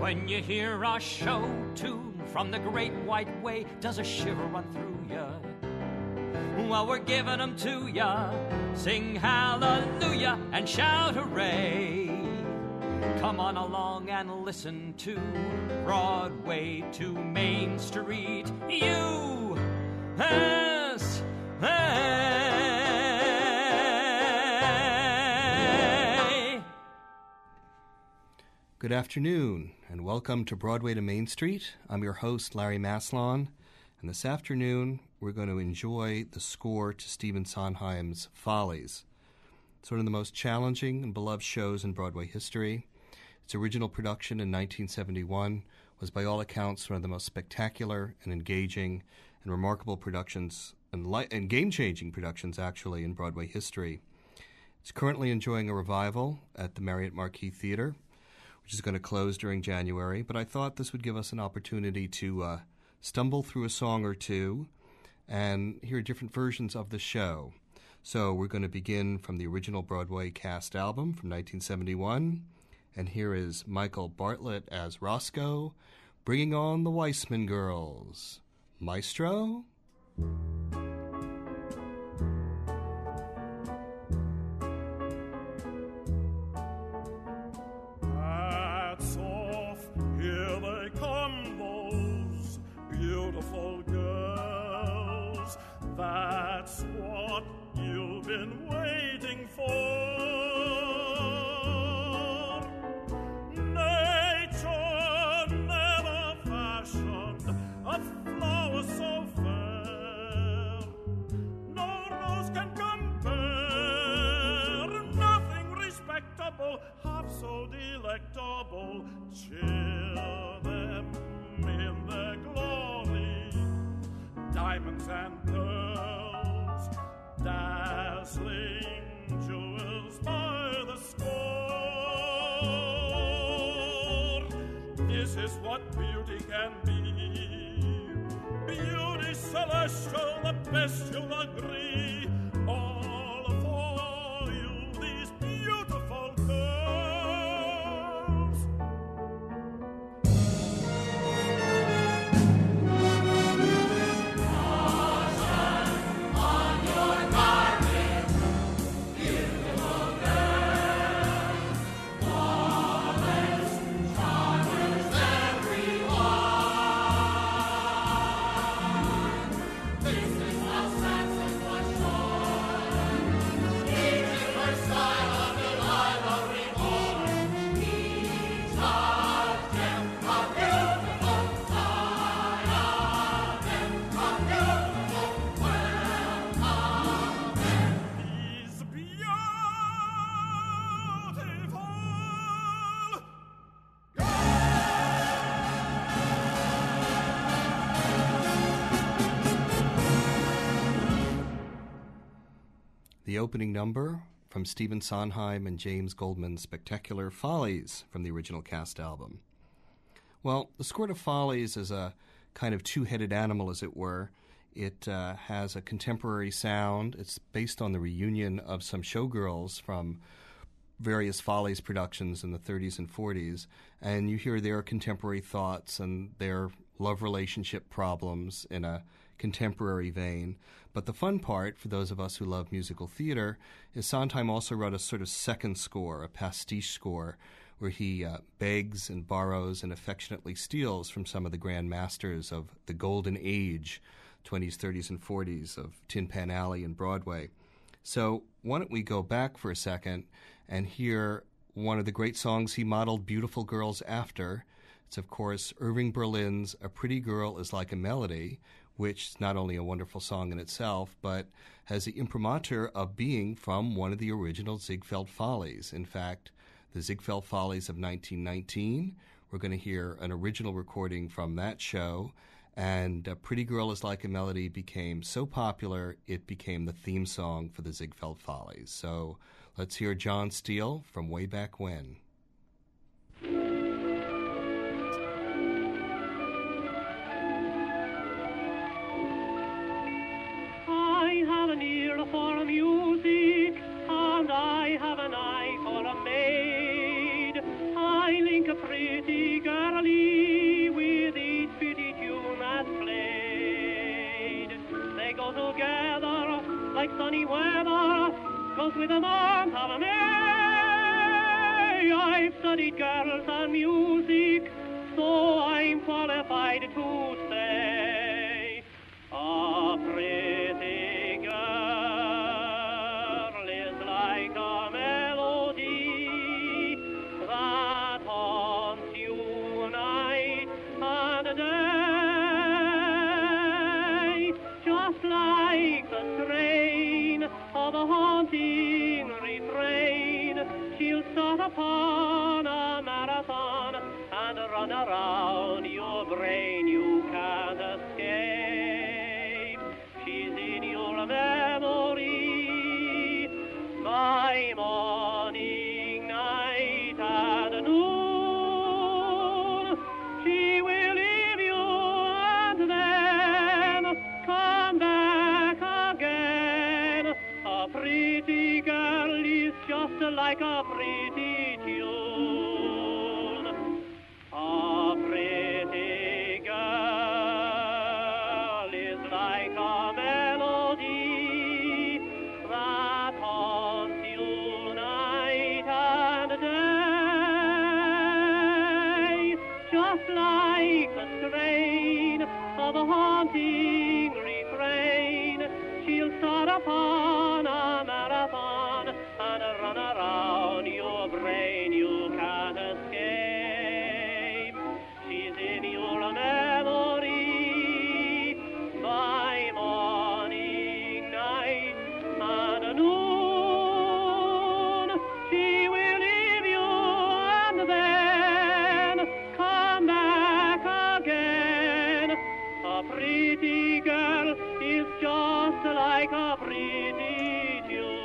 When you hear a show tune from the great white way, does a shiver run through ya? Well, we're giving them to ya. Sing hallelujah and shout hooray. Come on along and listen to Broadway to Main Street, USA. Good afternoon, and welcome to Broadway to Main Street. I'm your host, Larry Maslon, and this afternoon we're going to enjoy the score to Stephen Sondheim's Follies. It's one of the most challenging and beloved shows in Broadway history. Its original production in 1971 was by all accounts one of the most spectacular and engaging and remarkable productions and game-changing productions, actually, in Broadway history. It's currently enjoying a revival at the Marriott Marquis Theater, which is going to close during January, but I thought this would give us an opportunity to stumble through a song or two and hear different versions of the show. So we're going to begin from the original Broadway cast album from 1971, and here is Michael Bartlett as Roscoe, bringing on the Weissman Girls. Maestro? Hats off, here they come, those beautiful girls. That's what you've been waiting for. Nature never fashioned a flower so fair. No rose can compare, nothing respectable, half so delectable. Cheer them in their glory, diamonds and pearls, dazzling jewels by the score. This is what beauty can be, beauty celestial, the best you'll agree. All for you, these beautiful girls. The opening number from Stephen Sondheim and James Goldman's spectacular Follies from the original cast album. Well, the score to Follies is a kind of two-headed animal, as it were. It has a contemporary sound. It's based on the reunion of some showgirls from various Follies productions in the 30s and 40s, and you hear their contemporary thoughts and their love relationship problems in a contemporary vein. But the fun part, for those of us who love musical theater, is Sondheim also wrote a sort of second score, a pastiche score, where he begs and borrows and affectionately steals from some of the grand masters of the golden age, 20s, 30s, and 40s of Tin Pan Alley and Broadway. So why don't we go back for a second and hear one of the great songs he modeled beautiful girls after. It's, of course, Irving Berlin's A Pretty Girl is Like a Melody, which is not only a wonderful song in itself, but has the imprimatur of being from one of the original Ziegfeld Follies. In fact, the Ziegfeld Follies of 1919, we're going to hear an original recording from that show, and A Pretty Girl is Like a Melody became so popular, it became the theme song for the Ziegfeld Follies. So let's hear John Steele from Way Back When. I have an ear for music, and I have an eye for a maid. I think a pretty girl with the month of May. I've studied girls and music, so I'm qualified to say a pretty girl is like a melody that haunts you night and day, just like the strain of a haunting refrain. She'll start upon a marathon and run around your brain. You can't escape. She's in your memory by morning, night, and noon. She will leave you and then come back again. A pretty girl is just like a pretty tune. A pretty girl is like a melody that haunts you night and day, just like the strain of a haunting refrain. She'll start upon a marathon and run around your brain. You can't escape. She's in your memory by morning, night, and noon. She will leave you and then come back again. A pretty girl is just like a pretty tune.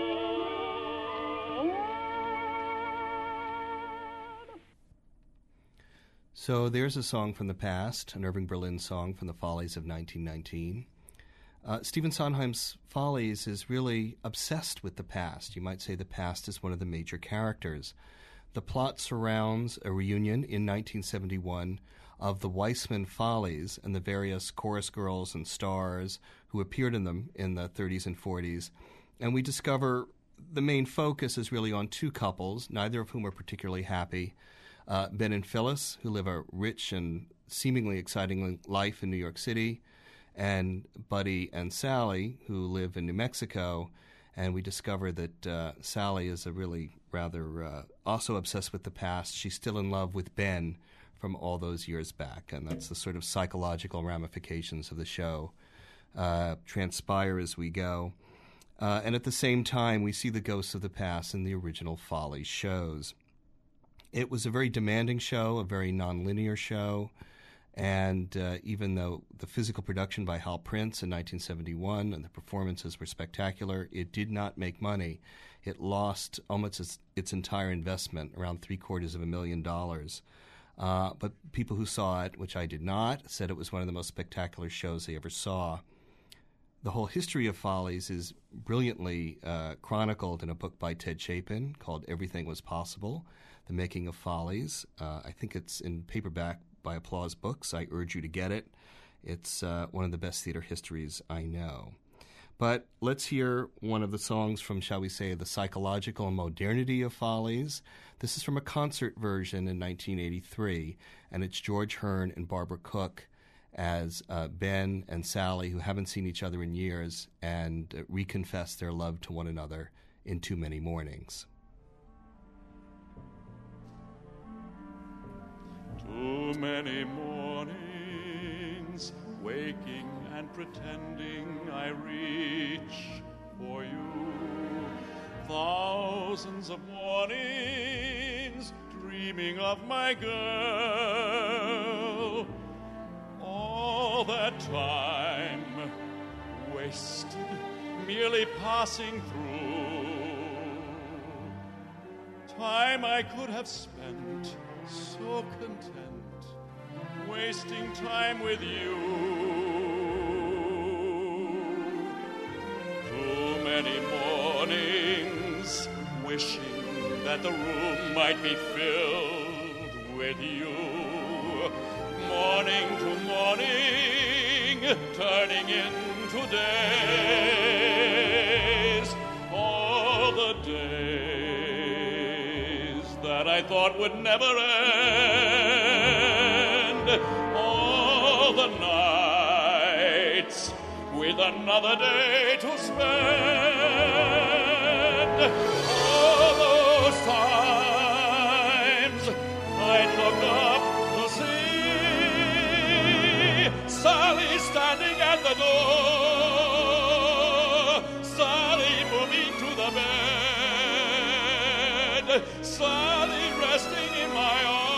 So there's a song from the past, an Irving Berlin song from the Follies of 1919. Stephen Sondheim's Follies is really obsessed with the past. You might say the past is one of the major characters. The plot surrounds a reunion in 1971 of the Weissman Follies and the various chorus girls and stars who appeared in them in the 30s and 40s. And we discover the main focus is really on two couples, neither of whom are particularly happy. Ben and Phyllis, who live a rich and seemingly exciting life in New York City, and Buddy and Sally, who live in New Mexico. And we discover that Sally is a really rather also obsessed with the past. She's still in love with Ben from all those years back, and that's the sort of psychological ramifications of the show transpire as we go. And at the same time, we see the ghosts of the past in the original Follies shows. It was a very demanding show, a very nonlinear show, and even though the physical production by Hal Prince in 1971 and the performances were spectacular, it did not make money. It lost almost its entire investment, around $750,000. But people who saw it, which I did not, said it was one of the most spectacular shows they ever saw. The whole history of Follies is brilliantly chronicled in a book by Ted Chapin called Everything Was Possible, The Making of Follies. I think it's in paperback by Applause Books. I urge you to get it. It's one of the best theater histories I know. But let's hear one of the songs from, shall we say, the psychological modernity of Follies. This is from a concert version in 1983, and it's George Hearn and Barbara Cook as Ben and Sally, who haven't seen each other in years, and reconfess their love to one another in Too Many Mornings. Too many mornings, waking and pretending I reach for you. Thousands of mornings, dreaming of my girl. All that time wasted, merely passing through. Time I could have spent so content, wasting time with you. Too many mornings, wishing that the room might be filled with you. Morning to morning, turning into days, all that I thought would never end. All the nights with another day to spend. All those times I'd look up to see Sally standing at the door, Sally moving to the bed, Sally resting in my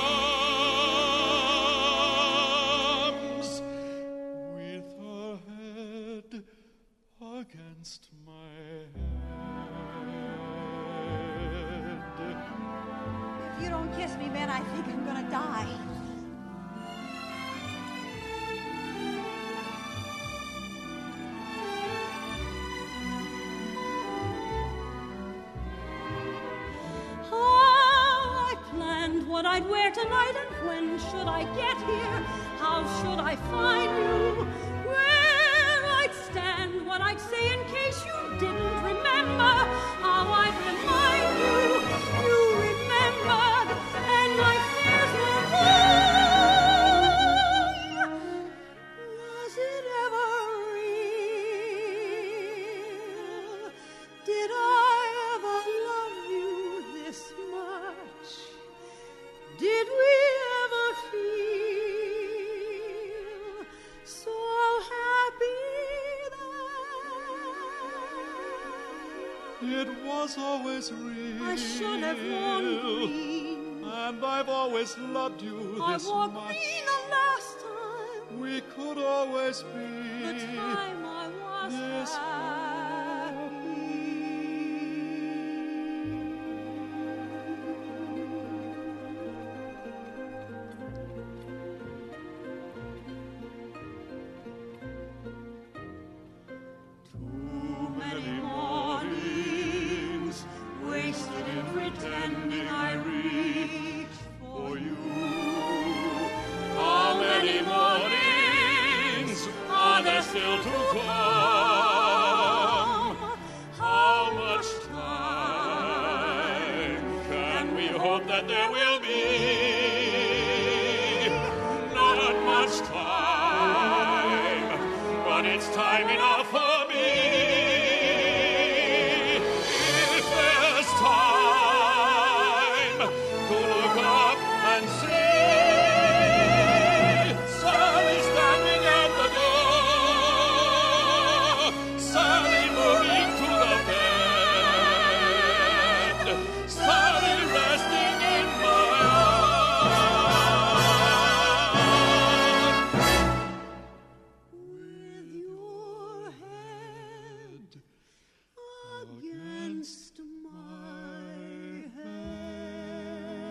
arms, with her head against my head. If you don't kiss me, man, I think I'm gonna die. What I'd wear tonight, and when should I get here? How should I find you? Where I'd stand, what I'd say in case you didn't remember. How I'd remind you, you remembered, and my fears were wrong. Was it ever real? Did I ever love you this much? Did we ever feel so happy then? It was always real. I should have worn green. And I've always loved you I this wore much. green the last time. We could always be The time I was this happy. Wasted in pretending I reach for you. How many mornings are there still to come? How much time can we hope that there will be? Not much time, but it's time enough for me. If there's time to look up and see Sally standing at the door, Sally moving to the bed, Sally resting in my arms, with your head against my head.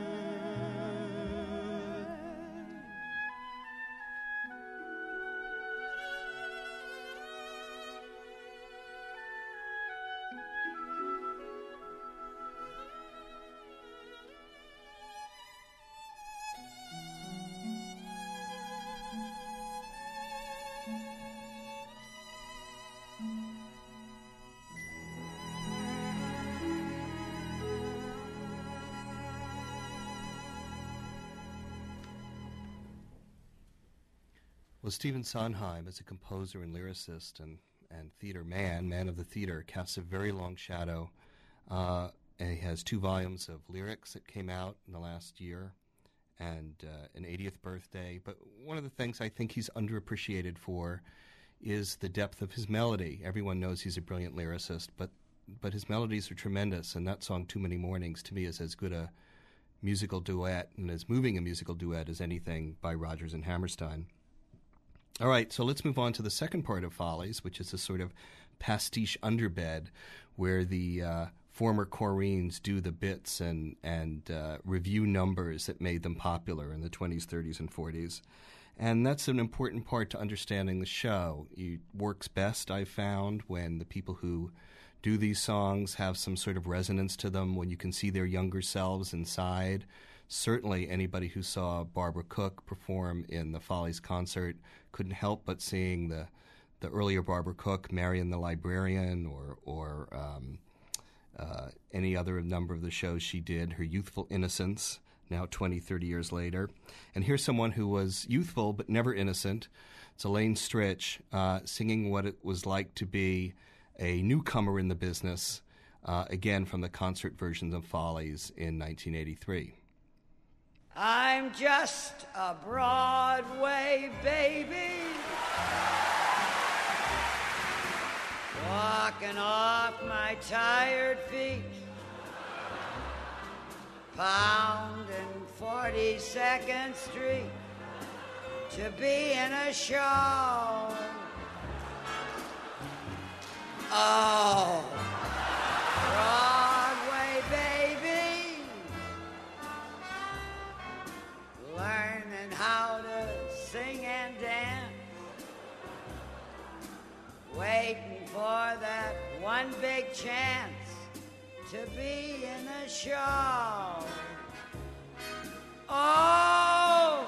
Well, Stephen Sondheim, as a composer and lyricist and theater man of the theater, casts a very long shadow. He has 2 volumes of lyrics that came out in the last year and an 80th birthday. But one of the things I think he's underappreciated for is the depth of his melody. Everyone knows he's a brilliant lyricist, but his melodies are tremendous, and that song, Too Many Mornings, to me is as good a musical duet and as moving a musical duet as anything by Rodgers and Hammerstein. All right, so let's move on to the second part of Follies, which is a sort of pastiche underbed where the former Coreens do the bits and review numbers that made them popular in the 20s, 30s, and 40s. And that's an important part to understanding the show. It works best, I've found, when the people who do these songs have some sort of resonance to them, when you can see their younger selves inside. Certainly anybody who saw Barbara Cook perform in the Follies concert couldn't help but seeing the earlier Barbara Cook, Marion the Librarian, or any other number of the shows she did, her youthful innocence, now 20, 30 years later. And here's someone who was youthful but never innocent. It's Elaine Stritch singing what it was like to be a newcomer in the business, again from the concert versions of Follies in 1983. I'm just a Broadway baby, walking off my tired feet, pounding 42nd Street to be in a show. Oh, Broadway baby, learning how to sing and dance, waiting for that one big chance to be in a show. Oh,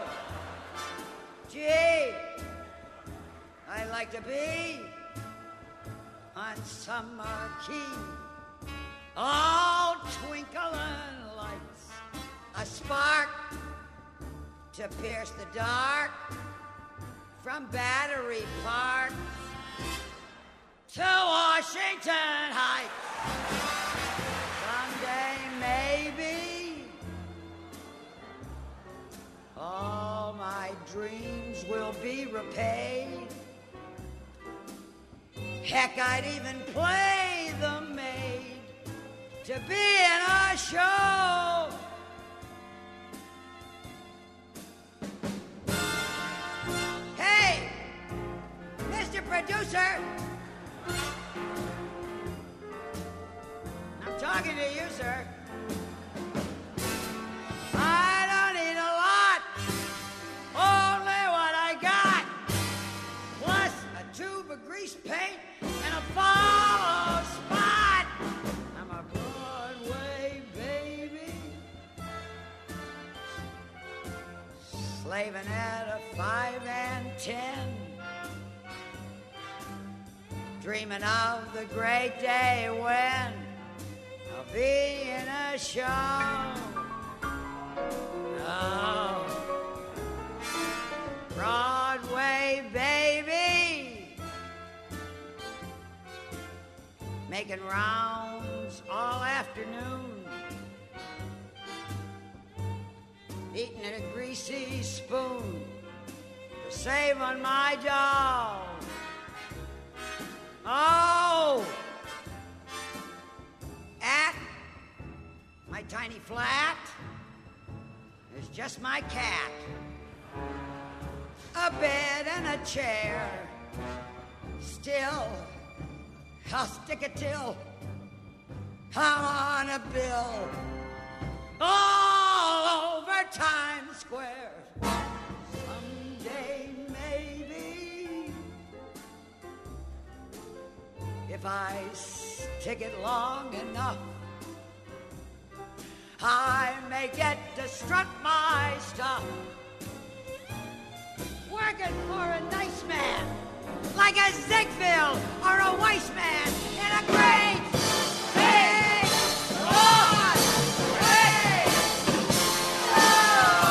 gee, I'd like to be on some marquee, all twinkling lights, a spark to pierce the dark from Battery Park to Washington Heights. Someday, maybe, all my dreams will be repaid. Heck, I'd even play the maid to be in a show. Hey, Mr. Producer, I'm talking to you, sir. I don't need a lot, only what I got, plus a tube of grease paint and a follow spot. I'm a Broadway baby, slaving at a 5 and 10, dreaming of the great day when I'll be in a show. Oh, Broadway baby, making rounds all afternoon, eating in a greasy spoon to save on my dough. Oh, at my tiny flat, there's just my cat, a bed and a chair. Still, I'll stick it till I'm on a bill all over Times Square. Someday, maybe, if I stick it long enough, I may get to strut my stuff, working for a nice man like a Ziegfeld or a Weissman in a great big Broadway show.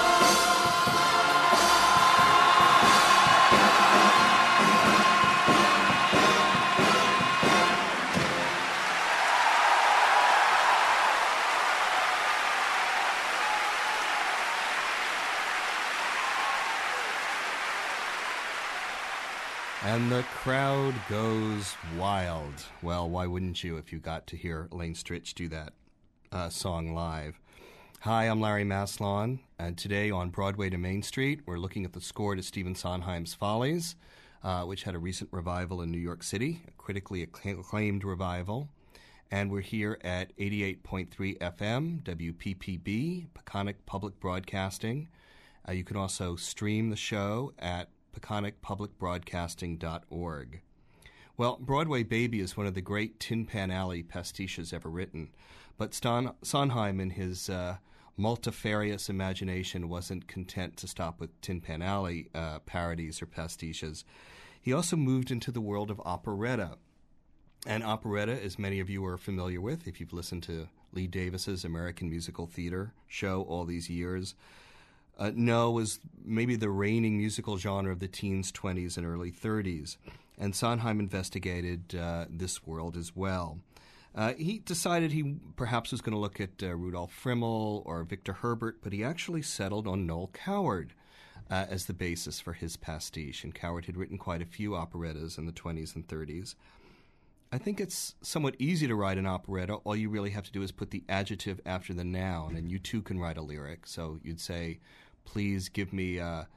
And the crowd goes wild. Well, why wouldn't you if you got to hear Elaine Stritch do that song live? Hi, I'm Larry Maslon, and today on Broadway to Main Street, we're looking at the score to Stephen Sondheim's Follies, which had a recent revival in New York City, a critically acclaimed revival. And we're here at 88.3 FM, WPPB, Peconic Public Broadcasting. You can also stream the show at peconicpublicbroadcasting.org. Well, Broadway Baby is one of the great Tin Pan Alley pastiches ever written, but Sondheim, in his multifarious imagination, wasn't content to stop with Tin Pan Alley parodies or pastiches. He also moved into the world of operetta, An operetta, as many of you are familiar with, if you've listened to Lee Davis's American Musical Theater show all these years. No was maybe the reigning musical genre of the teens, 20s, and early 30s. And Sondheim investigated this world as well. He decided he perhaps was going to look at Rudolf Frimmel or Victor Herbert, but he actually settled on Noel Coward as the basis for his pastiche. And Coward had written quite a few operettas in the 20s and 30s. I think it's somewhat easy to write an operetta. All you really have to do is put the adjective after the noun, and you too can write a lyric. So you'd say, please give me a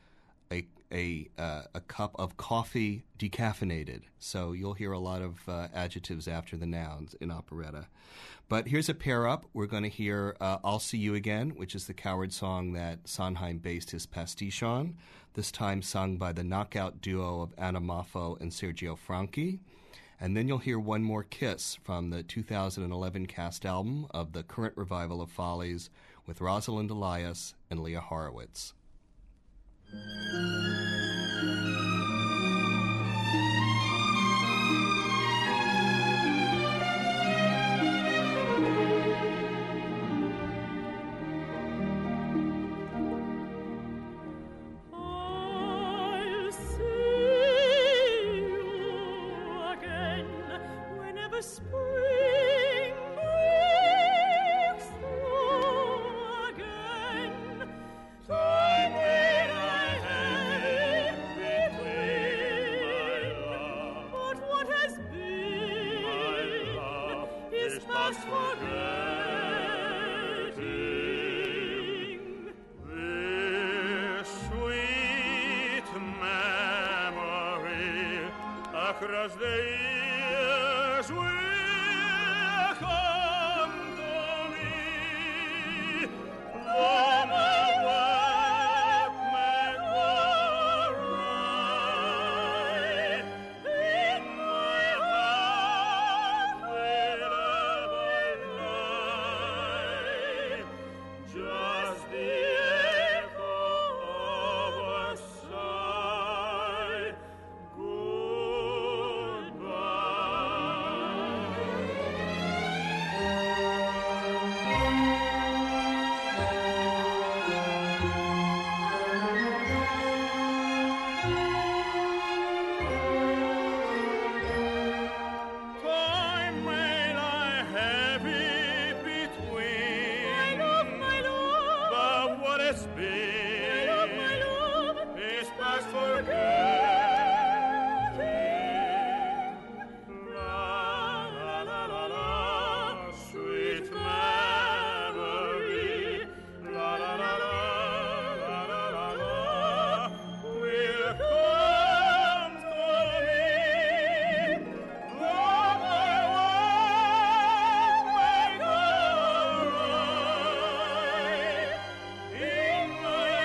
cup of coffee decaffeinated. So you'll hear a lot of adjectives after the nouns in operetta. But here's a pair up. We're going to hear I'll See You Again, which is the Coward song that Sondheim based his pastiche on, this time sung by the knockout duo of Anna Moffo and Sergio Franchi. And then you'll hear One More Kiss from the 2011 cast album of the current revival of Follies with Rosalind Elias and Leah Horowitz. I'll see you again whenever spring breaks through again. Time when I had between, but what has been is past forgetting. This sweet memory across the years will come to me. Though my work may go awry, in my heart will ever lie just the echo of a sigh. Time may lie heavy between, My love, but what has been my love, is past forgetting. La la la la la, sweet memory. La la la la la la la la, will come to me. Though my work may go awry, in my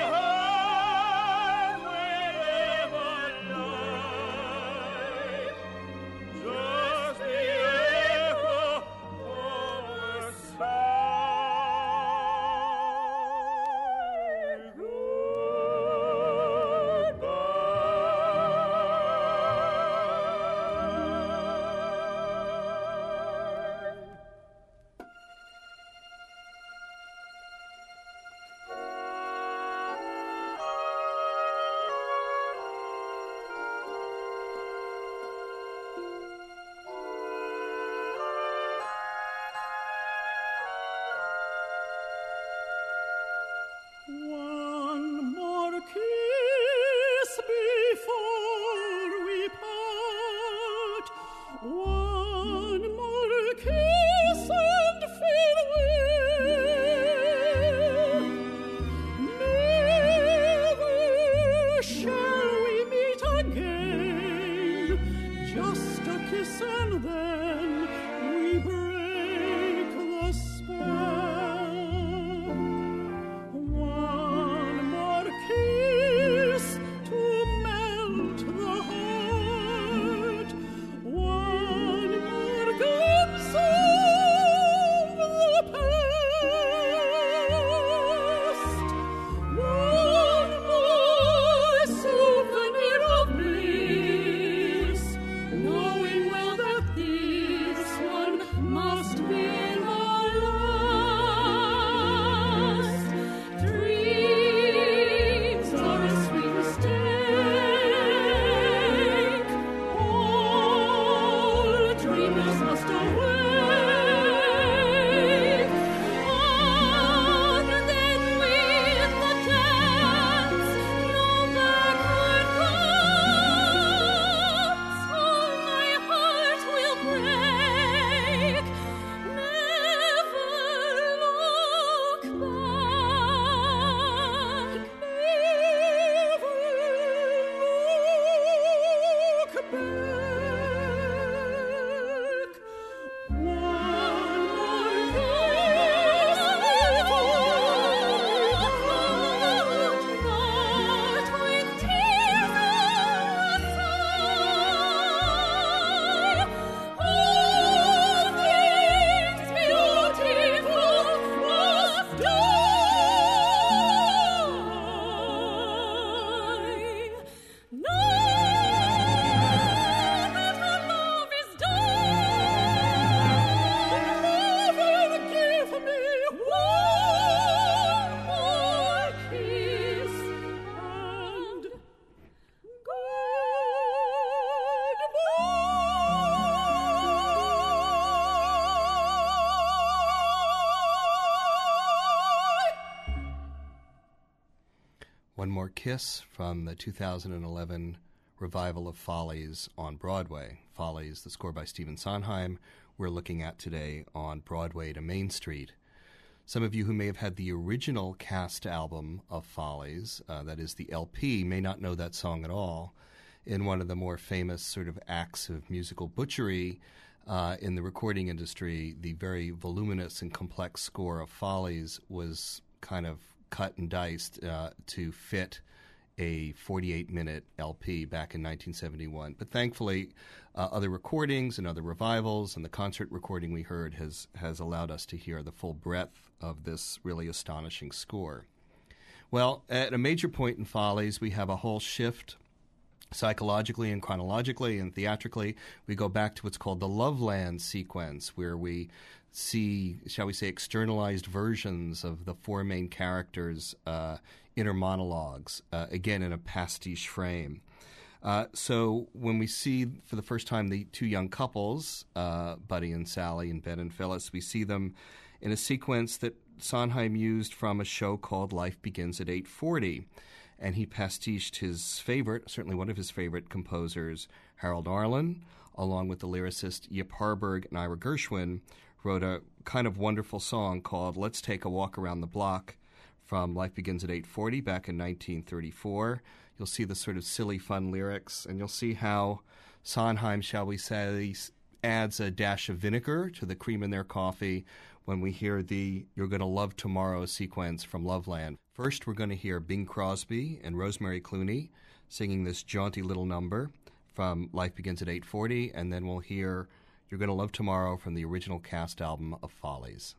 One More Kiss from the 2011 revival of Follies on Broadway. Follies, the score by Stephen Sondheim, we're looking at today on Broadway to Main Street. Some of you who may have had the original cast album of Follies, that is the LP, may not know that song at all. In one of the more famous sort of acts of musical butchery in the recording industry, the very voluminous and complex score of Follies was kind of cut and diced to fit a 48-minute LP back in 1971. But thankfully, other recordings and other revivals and the concert recording we heard has allowed us to hear the full breadth of this really astonishing score. Well, at a major point in Follies, we have a whole shift psychologically and chronologically and theatrically. We go back to what's called the Loveland sequence, where we see, shall we say, externalized versions of the four main characters' inner monologues, again in a pastiche frame. So when we see for the first time the two young couples, Buddy and Sally and Ben and Phyllis, we see them in a sequence that Sondheim used from a show called Life Begins at 8:40. And he pastiched his favorite, certainly one of his favorite composers, Harold Arlen, along with the lyricist Yip Harburg and Ira Gershwin, wrote a kind of wonderful song called Let's Take a Walk Around the Block from Life Begins at 8:40 back in 1934. You'll see the sort of silly, fun lyrics, and you'll see how Sondheim, shall we say, adds a dash of vinegar to the cream in their coffee when we hear the You're Gonna Love Tomorrow sequence from Loveland. First, we're going to hear Bing Crosby and Rosemary Clooney singing this jaunty little number from Life Begins at 8:40, and then we'll hear You're Gonna Love Tomorrow from the original cast album of Follies.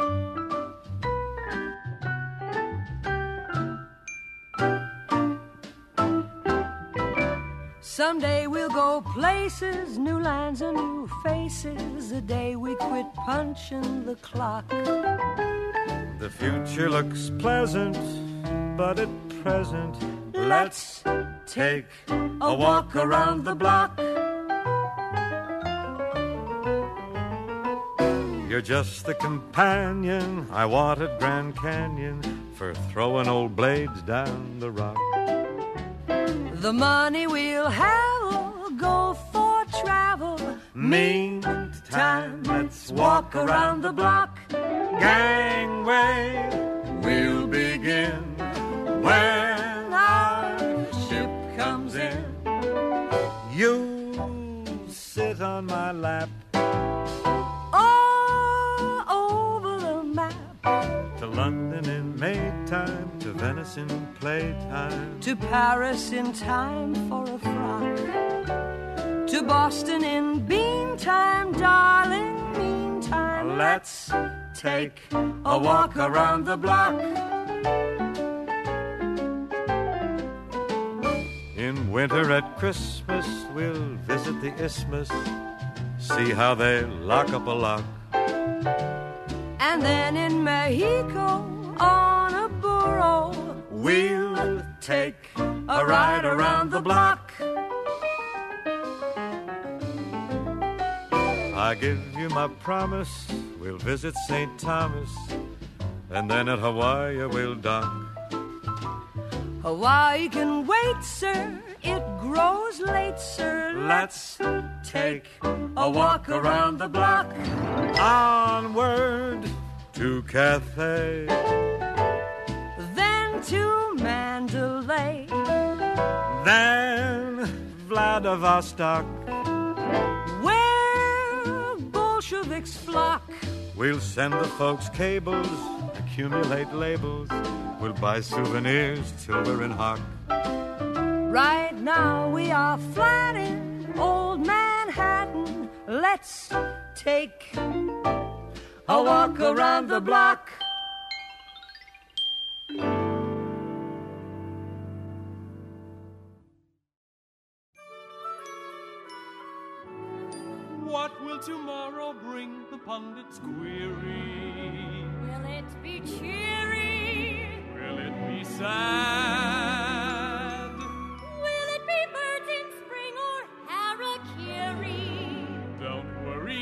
Someday we'll go places, new lands and new faces, the day we quit punching the clock. The future looks pleasant, but at present, let's take a walk around the block. You're just the companion I want at Grand Canyon for throwing old blades down the rock. The money we'll have will go for travel. Meantime, let's walk around the block. Gangway, we'll begin when our ship comes in. You'll sit on my lap, all over the map. to London in Maytime, to Venice in playtime, To Paris in time for a frock. To Boston in bean time, darling, meantime. let's take a walk around the block. In winter at Christmas, we'll visit the Isthmus, see how they lock up a lock. And then in Mexico on a burro, We'll take a ride around the block. I give you my promise, we'll visit St. Thomas, and then at Hawaii we'll dock. Hawaii can wait, sir, it grows late, sir. Let's take a walk around the block. Onward to Cathay, Then to Mandalay, then Vladivostok. where Bolsheviks flock. We'll send the folks cables, accumulate labels. We'll buy souvenirs till we're in hock. Right now we are flat in old Manhattan. Let's take a walk around the block. What will tomorrow bring? The pundits query. Will it be cheery? Will it be sad? Will it be birds in spring or harakiri? Don't worry,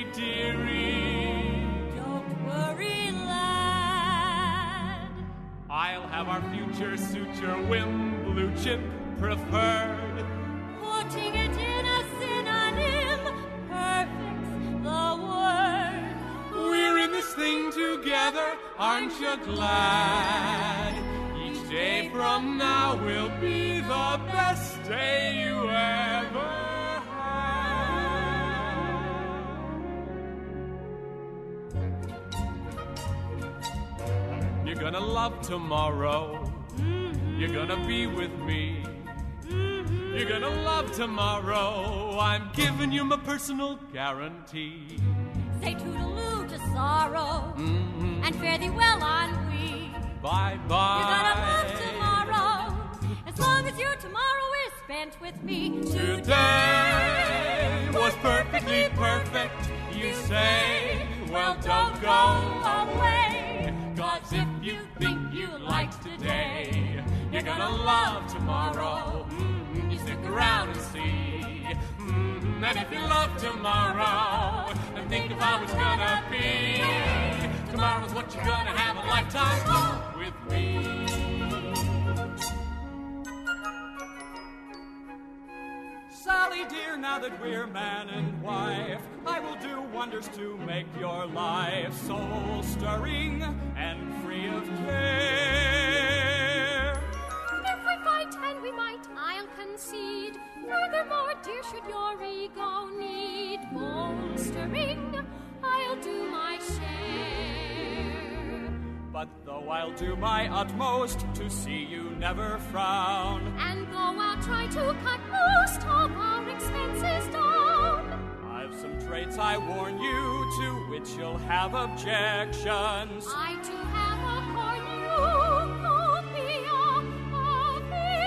dearie. Don't worry, lad. I'll have our our future suit your whim, blue chip preferred. Putting it in a synonym, perfect's the word. We're in this thing together, aren't you glad? Each day from now will be the best day you ever had. You're gonna love tomorrow. You're gonna be with me. You're gonna love tomorrow. I'm giving you my personal guarantee. Say toodaloo to sorrow, and fare thee well, ennui. Bye-bye. You're gonna love tomorrow, as long as your tomorrow is spent with me. Today was perfectly perfect, you say. Well, don't go away, 'cause if you think you like today, you're gonna love tomorrow. You stick around and see. And if you love tomorrow, then think of how it's gonna be. Tomorrow's what you're gonna have a lifetime of with me. Sally dear, now that we're man and wife, I will do wonders to make your life soul-stirring and free of care. If we fight, and we might, I'll concede. Furthermore, dear, should your ego need bolstering, I'll do my share. But though I'll do my utmost to see you never frown, And though I'll try to cut most of our expenses down, I've some traits I warn you to which you'll have objections. I do have a cornucopia of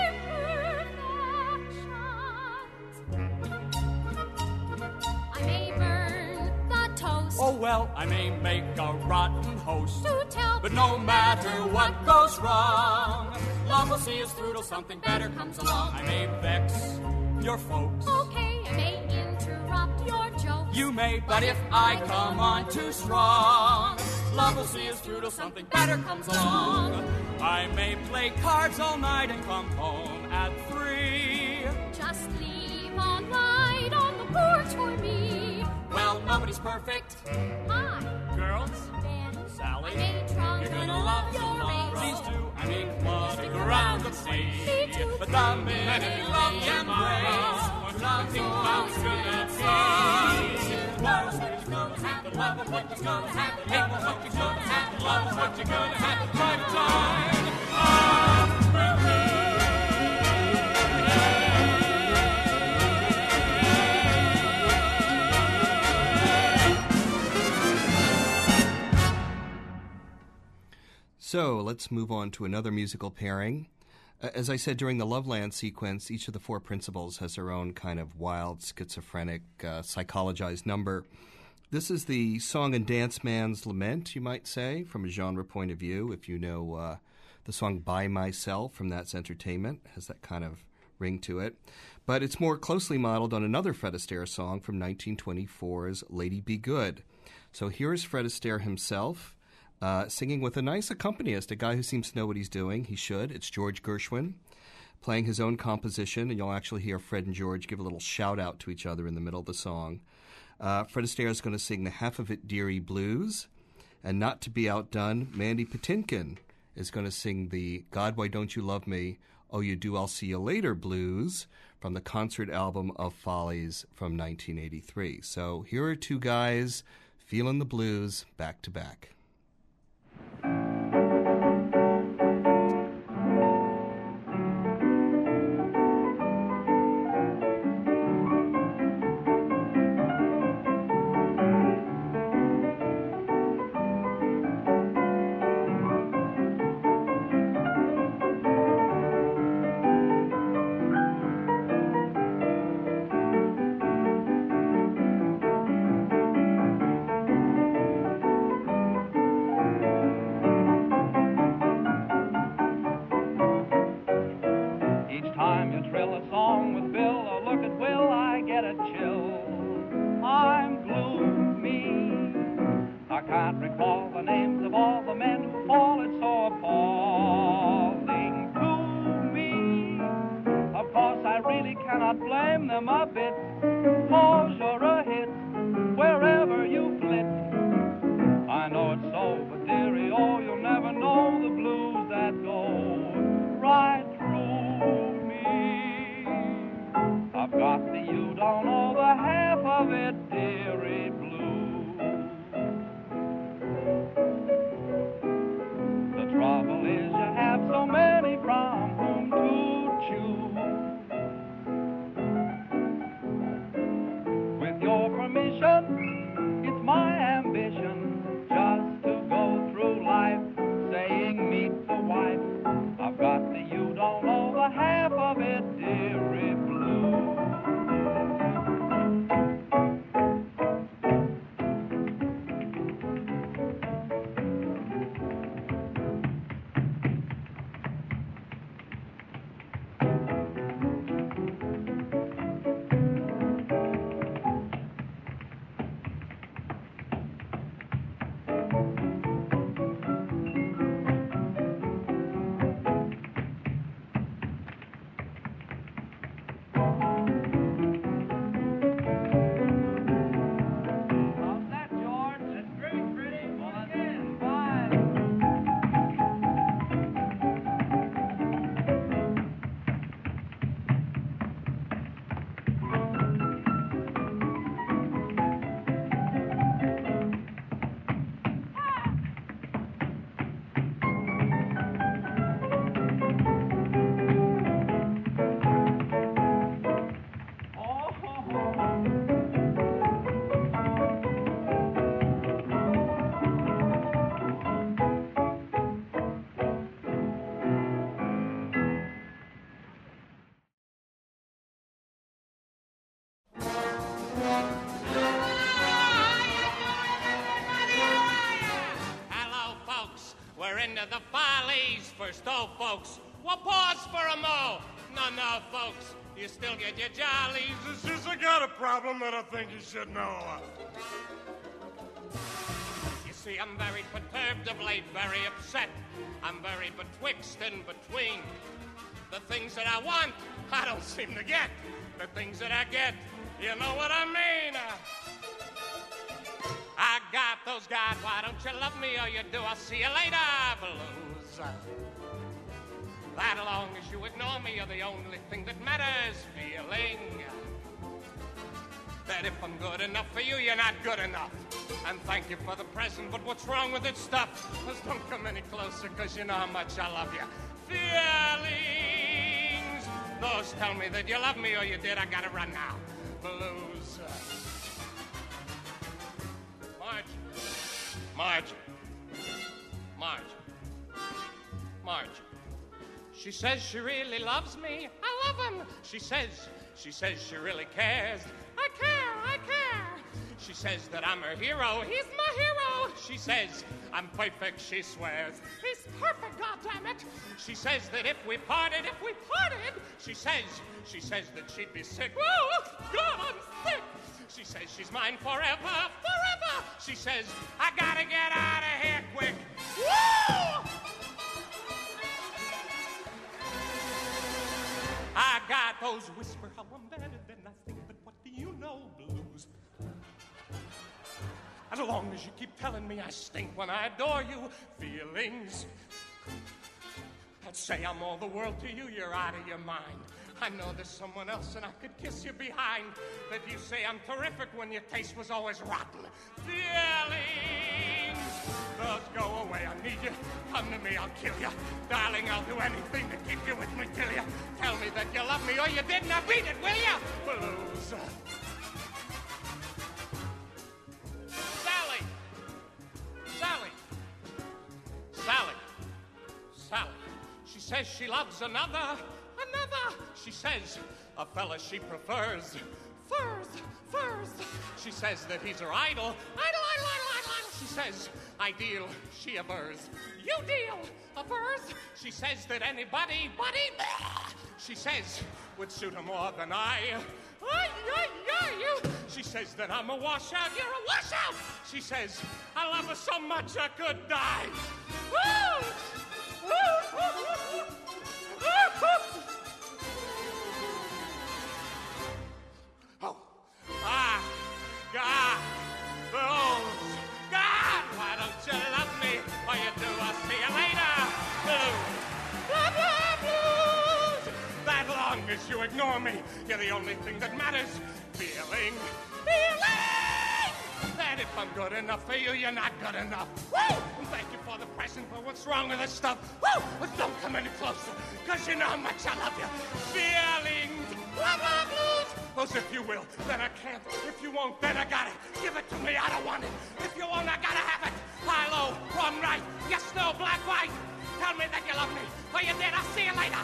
imperfections. I may burn the toast. Oh well, I may make a rotten host, To tell but no matter what goes wrong, love will see us through till something better comes along. I may vex your folks. Okay, I may interrupt your jokes. You may, but if I come on too strong, love will see us through till something better comes along. I may play cards all night and come home at 3. Just leave a light on the porch for me. Well, nobody's perfect. Hi, Girls, Ben. Sally, I may try you're to gonna love your tomorrow. race. Please do. I may clutter around the sea. Me too. But the minute you love embrace, nothing else gonna be. Tomorrow's what you're gonna have, the love of what you're gonna have, hate what you're gonna have, love is what you're gonna have. Try to time with me. So let's move on to another musical pairing. As I said, during the Loveland sequence, each of the 4 principals has their own kind of wild, schizophrenic, psychologized number. This is the song and dance man's lament, you might say, from a genre point of view. If you know the song By Myself from That's Entertainment, has that kind of ring to it. But it's more closely modeled on another Fred Astaire song from 1924's Lady Be Good. So here's Fred Astaire himself, singing with a nice accompanist, a guy who seems to know what he's doing. He should. It's George Gershwin, playing his own composition, and you'll actually hear Fred and George give a little shout-out to each other in the middle of the song. Fred Astaire is going to sing the Half of It Dearie Blues, and not to be outdone, Mandy Patinkin is going to sing the God, Why Don't You Love Me, Oh You Do, I'll See You Later blues from the concert album of Follies from 1983. So here are 2 guys feeling the blues back to back. trim them a bit, 'cause you're a hit wherever you flit. I know it's so, but dearie, oh, you'll never know the blues that go right through me. I've got the you don't know the half of it, dearie, blue. The trouble is you have so many from whom to choose. With your permission, it's my ambition just to go through life saying meet the wife. I've got the you don't know the half of it, dearie, blue. Into the Follies first. Oh, folks, we'll pause for a mo. No, folks, you still get your jollies. It's just I got a problem that I think you should know. You see, I'm very perturbed of late, very upset. I'm very betwixt and between. The things that I want, I don't seem to get. The things that I get, you know what I mean? I got those God, why don't you love me or you do, I'll see you later blues. That long as you ignore me, you're the only thing that matters, feeling that if I'm good enough for you, you're not good enough. And thank you for the present, but what's wrong with it stuff? Just don't come any closer, cause you know how much I love you. Feelings, those tell me that you love me or you did, I gotta run now. Blues. Marge. She says she really loves me. I love him. She says she really cares. I care. She says that I'm her hero. He's my hero. She says I'm perfect. She swears he's perfect. Goddammit. She says that if we parted, she says that she'd be sick. Oh, God, I'm sick. She says she's mine forever. She says, I gotta get out of here quick. Woo! I got those whisper how I'm better than I think, but what do you know, blues? As long as you keep telling me I stink when I adore you, feelings that say I'm all the world to you, you're out of your mind. I know there's someone else and I could kiss you behind. That you say I'm terrific when your taste was always rotten. Feelings, those go away, I need you. Come to me, I'll kill you. Darling, I'll do anything to keep you with me till you tell me that you love me or you didn't. Now beat it, will you? Blues. Sally. She says she loves another. She says a fella she prefers. Furs. She says that he's her idol. She says ideal she avers. You deal avers. She says that anybody, she says would suit her more than I. She says that I'm a washout. You're a washout. She says I love her so much I could die. as you ignore me, you're the only thing that matters. Feeling that if I'm good enough for you, you're not good enough. Woo! And thank you for the present, but what's wrong with this stuff? Woo! But don't come any closer, because you know how much I love you. Feelings, blues. As if you will, then I can't. If you won't, then I got it. Give it to me, I don't want it. If you won't, I gotta have it. High, low, wrong, right. Yes, no, black, white. Tell me that you love me, or you did. I'll see you later.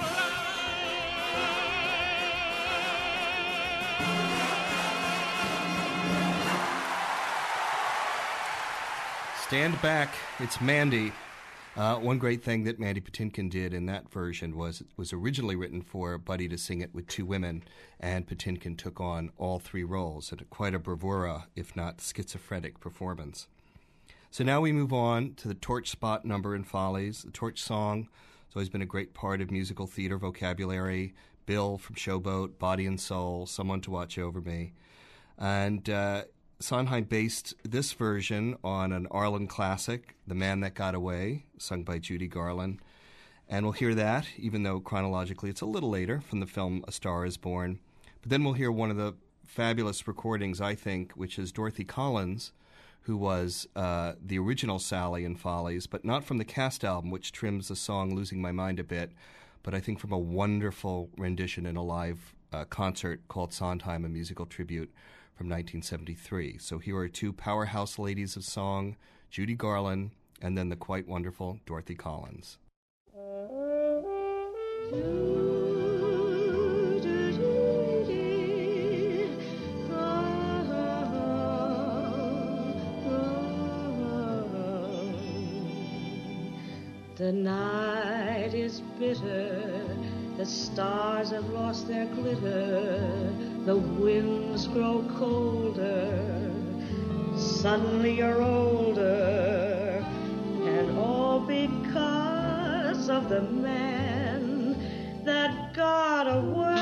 Stand back, it's Mandy. One great thing that Mandy Patinkin did in that version was it was originally written for Buddy to sing it with two women, and Patinkin took on all three roles at quite a bravura, if not schizophrenic, performance. So now we move on to the torch spot number in Follies. The torch song has always been a great part of musical theater vocabulary. Bill from Showboat, Body and Soul, Someone to Watch Over Me. And Sondheim based this version on an Arlen classic, The Man That Got Away, sung by Judy Garland. And we'll hear that, even though chronologically it's a little later, from the film A Star Is Born. But then we'll hear one of the fabulous recordings, I think, which is Dorothy Collins, who was the original Sally in Follies, but not from the cast album, which trims the song Losing My Mind a bit, but I think from a wonderful rendition in a live concert called Sondheim, a musical tribute from 1973. So here are two powerhouse ladies of song, Judy Garland, and then the quite wonderful Dorothy Collins. The night is bitter, the stars have lost their glitter, the winds grow colder, suddenly you're older, and all because of the man that got away.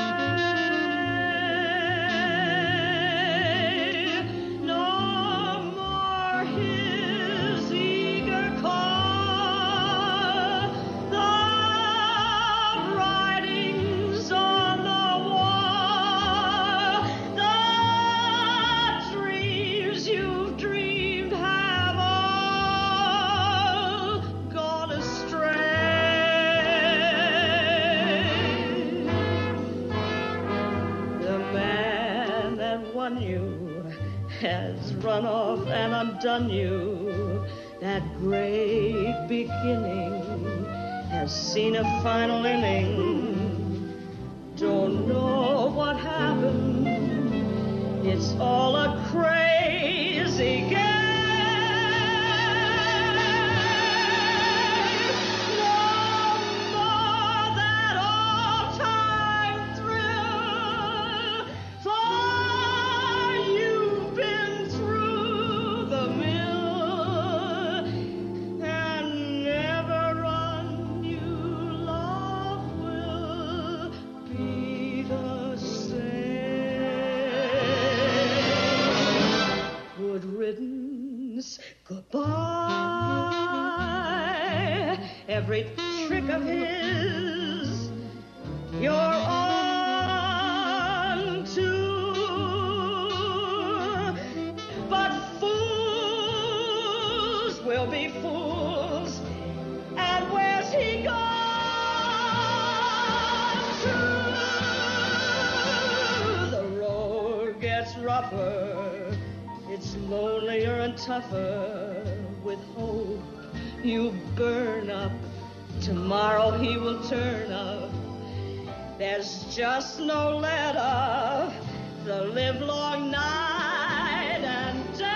Has run off and undone you. That great beginning has seen a final inning. Don't know what happened. It's all a crazy game. Goodbye. Every trick of his, you're on to. But fools will be fools. And where's he gone to? The road gets rougher. It's lonelier and tougher. With hope you burn up. Tomorrow he will turn up. There's just no let up. The livelong night and day.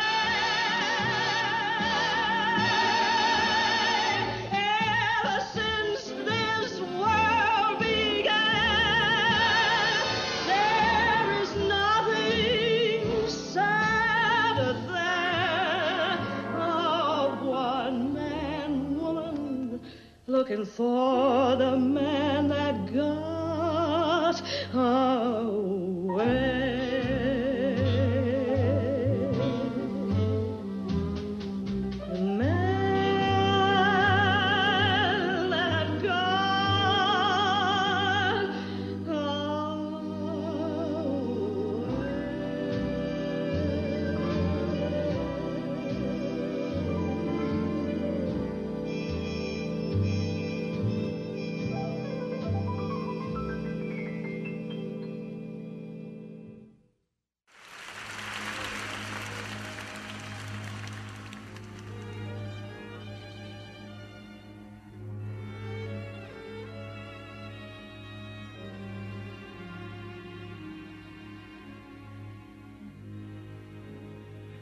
Ever since this world began, there is nothing sadder than a one-man woman looking for the man that got away. The man that got away.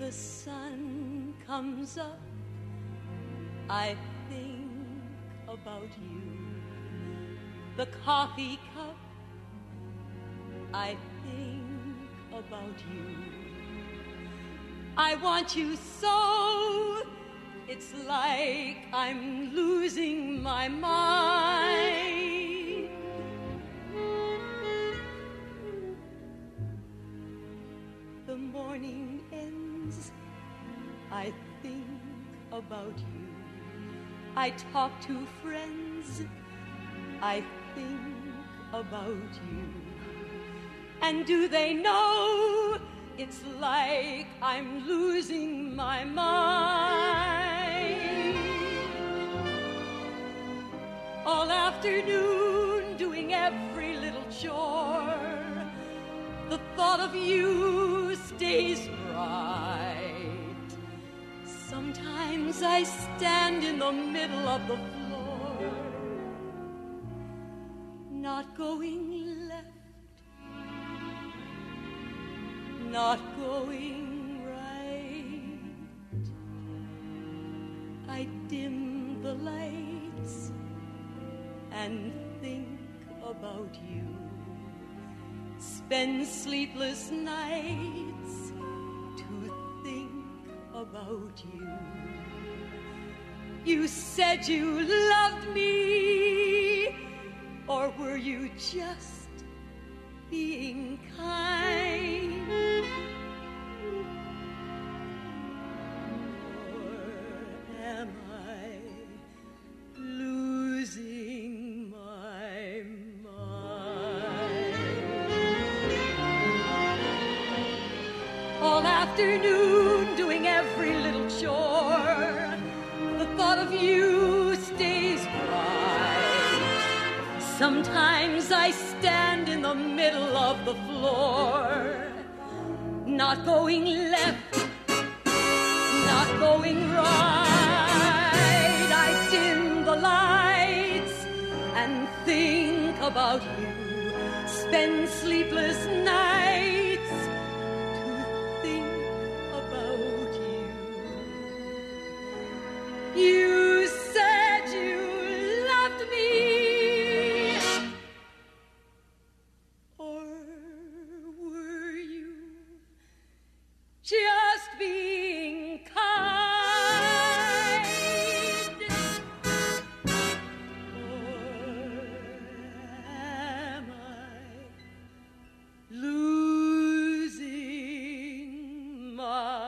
the sun comes up, I think about you. The coffee cup, I think about you. I want you so, it's like I'm losing my mind. The morning ends, I think about you. I talk to friends, I think about you. And do they know it's like I'm losing my mind? All afternoon doing every little chore, the thought of you stays bright. Sometimes I stand in the middle of the floor, not going left, not going right. I dim the lights and think about you. Spend sleepless nights to think about you. You said you loved me, or were you just being kind? Or am I losing my mind? All afternoon doing every little chore, the thought of you stays bright. Sometimes I stand in the middle of the floor, not going left, not going right. I dim the lights and think about you. Spend sleepless nights to think about you. You said you loved me, or were you just being kind? Or am I losing my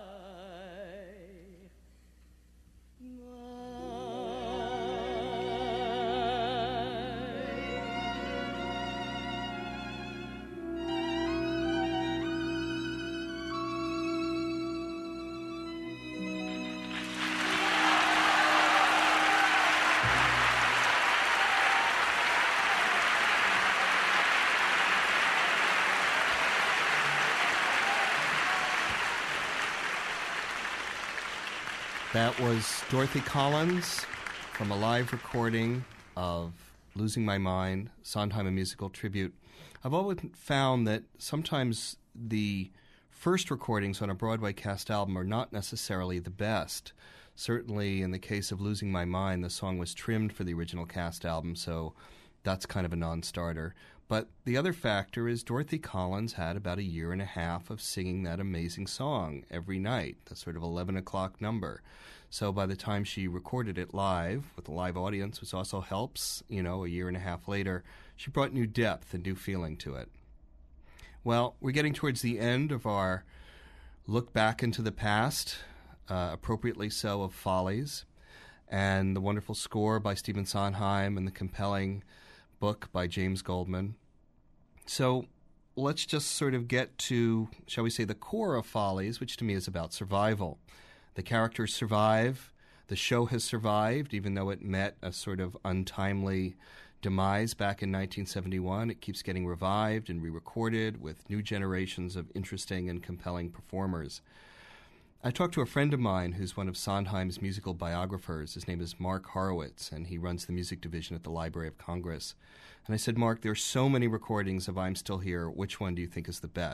That was Dorothy Collins from a live recording of Losing My Mind, Sondheim, a musical tribute. I've always found that sometimes the first recordings on a Broadway cast album are not necessarily the best. Certainly in the case of Losing My Mind, the song was trimmed for the original cast album, so that's kind of a non-starter. But the other factor is Dorothy Collins had about 1.5 years of singing that amazing song every night, the sort of 11 o'clock number. So by the time she recorded it live, with a live audience, which also helps, 1.5 years later, she brought new depth and new feeling to it. Well, we're getting towards the end of our look back into the past, appropriately so, of Follies, and the wonderful score by Stephen Sondheim and the compelling book by James Goldman. So let's just sort of get to, shall we say, the core of Follies, which to me is about survival. The characters survive. The show has survived, even though it met a sort of untimely demise back in 1971. It keeps getting revived and re-recorded with new generations of interesting and compelling performers. I talked to a friend of mine who's one of Sondheim's musical biographers. His name is Mark Horowitz, and he runs the music division at the Library of Congress. And I said, Mark, there are so many recordings of I'm Still Here. Which one do you think is the best?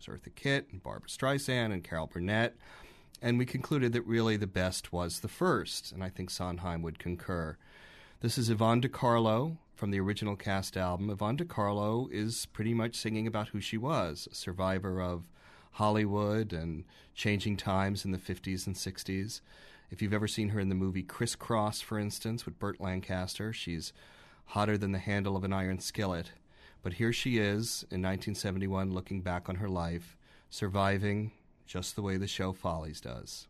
was Eartha Kitt and Barbra Streisand and Carol Burnett. And we concluded that really the best was the first, and I think Sondheim would concur. This is Yvonne De Carlo from the original cast album. Yvonne De Carlo is pretty much singing about who she was, a survivor of Hollywood and changing times in the 50s and 60s. If you've ever seen her in the movie Crisscross, for instance, with Burt Lancaster, she's hotter than the handle of an iron skillet. But here she is in 1971 looking back on her life, surviving just the way the show Follies does.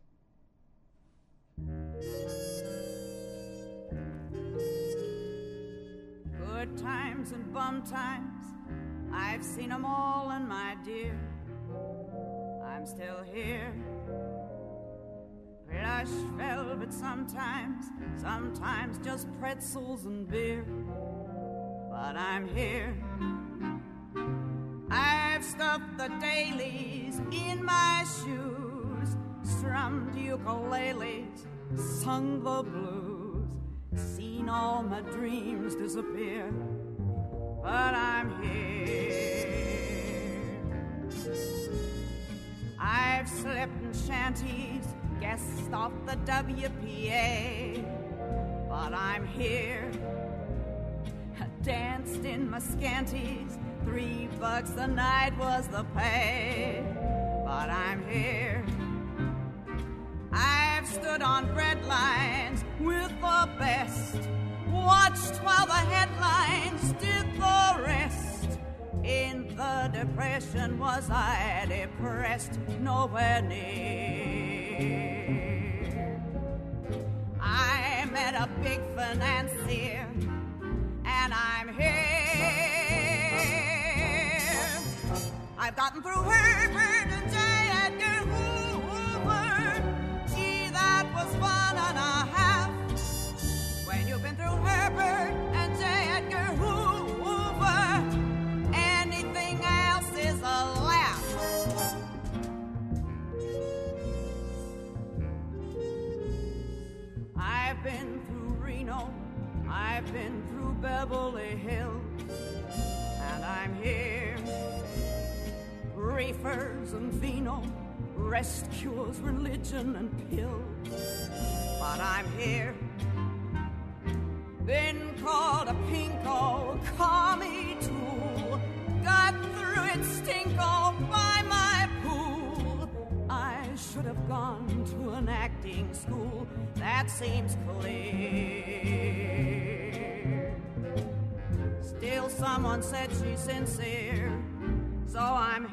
Good times and bum times, I've seen 'em all, and my dear, I'm still here. Plush velvet sometimes, sometimes just pretzels and beer, but I'm here. I've stuffed the dailies in my shoes, strummed ukuleles, sung the blues, seen all my dreams disappear, but I'm here. I've slept in shanties, guessed off the WPA, but I'm here. Danced in my scanties, $3 a night was the pay, but I'm here. I've stood on bread lines with the best, watched while the headlines did the rest. In the Depression was I depressed? Nowhere near. I met a big financier, and I'm here. I've gotten through Herbert and J. Edgar Hoover. Gee, that was fun and a half. When you've been through Herbert and J. Edgar Hoover, anything else is a laugh. I've been through Reno, I've been through Beverly Hills, and I'm here. Reefers and vino, rest cures, religion and pills, but I'm here. Been called a pinko, commie tool, got through it stinko by my pool. I should have gone to an acting school, that seems clear. Still someone said she's sincere, so I'm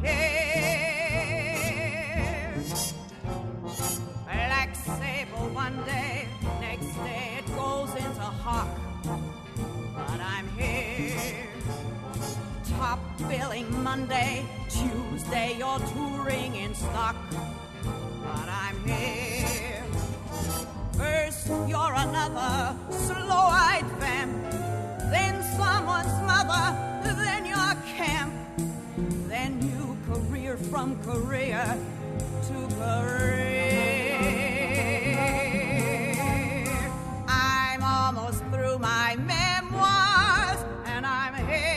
here. Black sable one day, next day it goes into hawk, but I'm here. Top billing Monday, Tuesday you're touring in stock, but I'm here. First you're another slow-eyed vamp, then someone's mother, then your camp, then you career from career to career. I'm almost through my memoirs, and I'm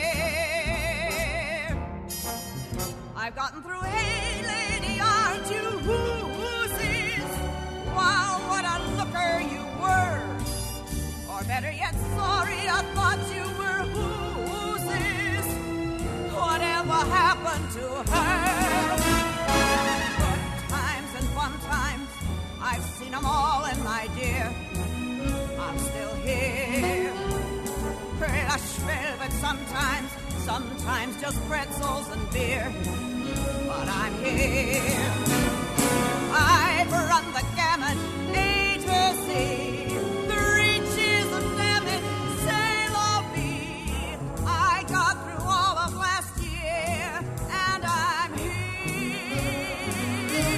here. I've gotten through Hey Lady, aren't you whoosies? Wow, what a looker you were. Or better yet, sorry, I thought you were whoosies. Whatever happened to her? Good times and fun times, I've seen them all, and my dear, I'm still here. Plush velvet sometimes, sometimes just pretzels and beer, but I'm here. I've run the gamut, A to Z, 3 cheers and damn it, say la vie. I got through all of last year, and I'm here.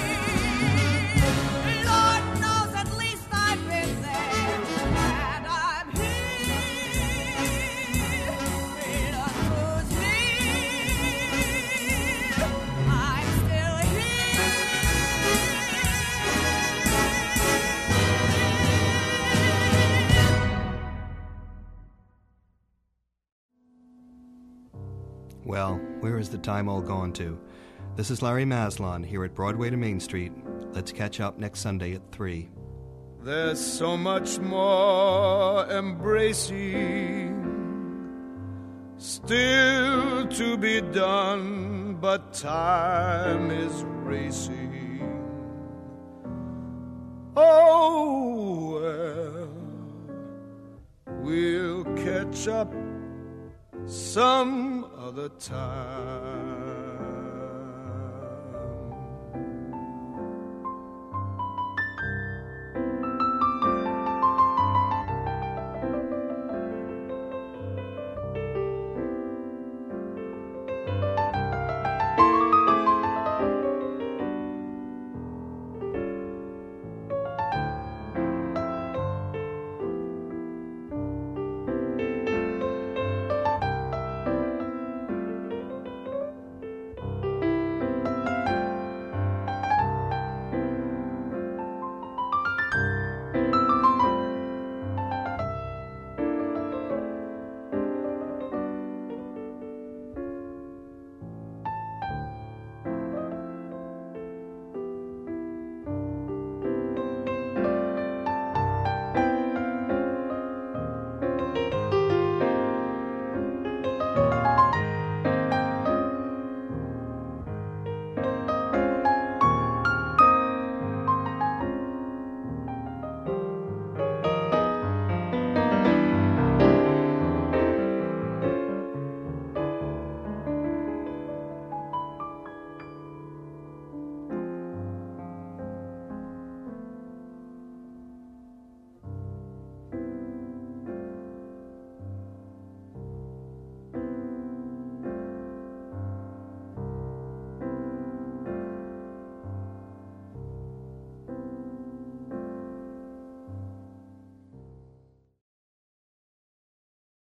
Lord knows at least I've been there, and I'm here. Look who's here. I'm still here. Well, where has the time all gone to? This is Larry Maslon here at Broadway to Main Street. Let's catch up next Sunday at 3. There's so much more embracing still to be done, but time is racing. Oh, well, we'll catch up some other time.